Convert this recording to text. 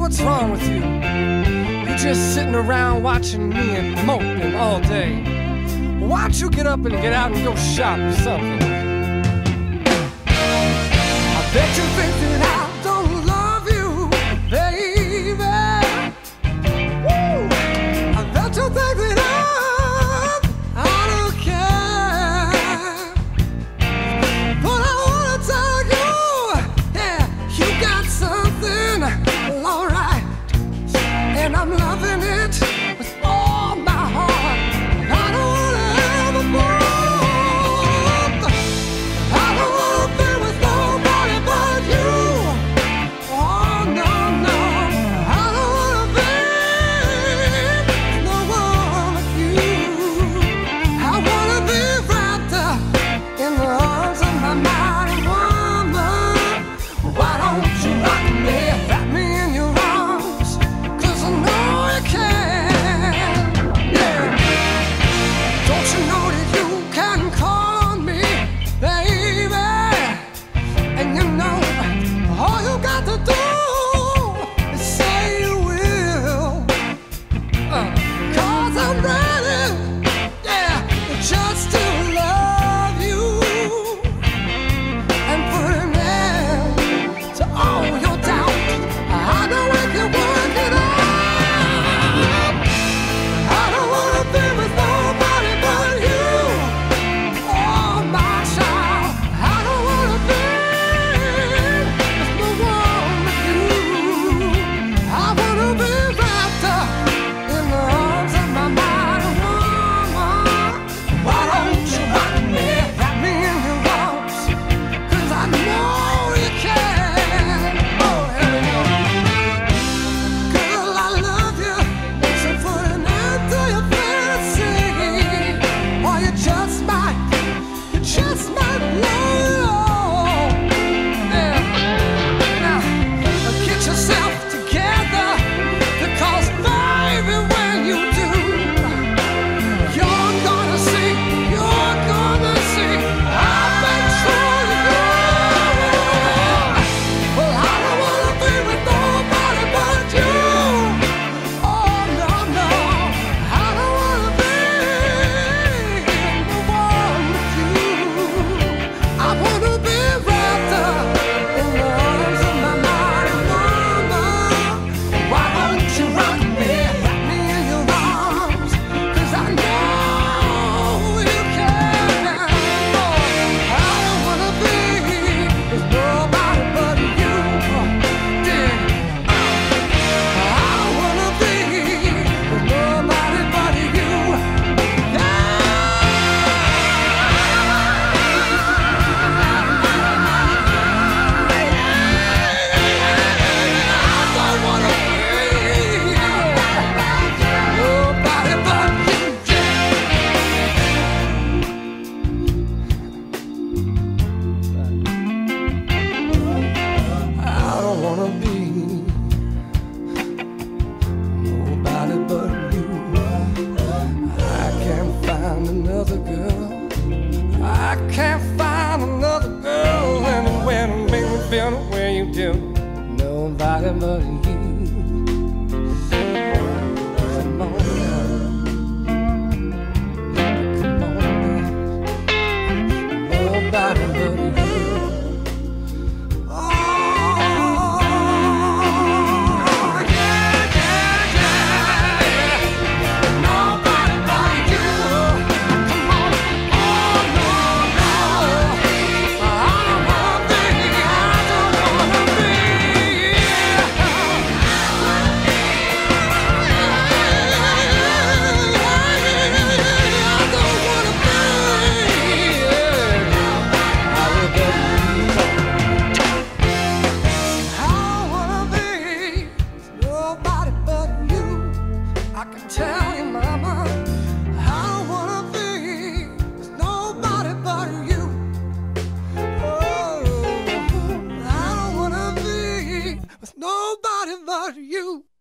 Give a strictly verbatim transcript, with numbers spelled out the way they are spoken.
what's wrong with you? You're just sitting around watching me and moping all day. Why don't you get up and get out and go shop or something? I bet you think that I don't love you, baby. Woo! I bet you think that I, I don't care. But I wanna tell you, yeah, you got something, well, alright. And I'm loving it with all my heart. I don't wanna ever move. I don't wanna be with nobody but you. Oh no, no, I don't wanna be with no one but you. I wanna be wrapped up in the arms of my mighty woman. Why don't you rock me, wrap me in your arms? 'Cause I know you can, yeah. Don't you know that you can call on me, baby? And you know, all you got to do is say you will. Uh, 'cause I'm ready, yeah, just to love you and put an end to all your doubt. I know we can work it out. I don't wanna be with nobody but you. Oh, my child, I don't wanna be with no one but you. I wanna be wrapped up in the arms of my mighty woman. Why don't you rock me, wrap me in your arms? 'Cause I know you can. Oh, here we go. Girl, I love you, so put an end to your fantasy. Or you just might, you just might blow it all. Yeah. Now, get yourself together, because baby, when you do, you're gonna see, you're gonna see, I've been true to you. Well, I don't wanna be with nobody but you. Oh, no, no, I don't wanna be the one with you. I wanna be wrapped up in the arms of my mighty woman. Why don't you rock me, wrap me in your arms? 'Cause I know you can. Oh, I don't wanna be with nobody but you. Dig. I don't wanna be with nobody but you. I don't wanna be nobody but you. I don't wanna be nobody but you. I can't find another girl. I can't find another girl anywhere to make me feel the way you do. Nobody but you. Come on now. Come on now. Nobody but you. Oh, yeah, yeah, yeah, yeah. Nobody but you. Come on. Oh, no, no. I don't wanna be, I don't wanna be. Nobody but you.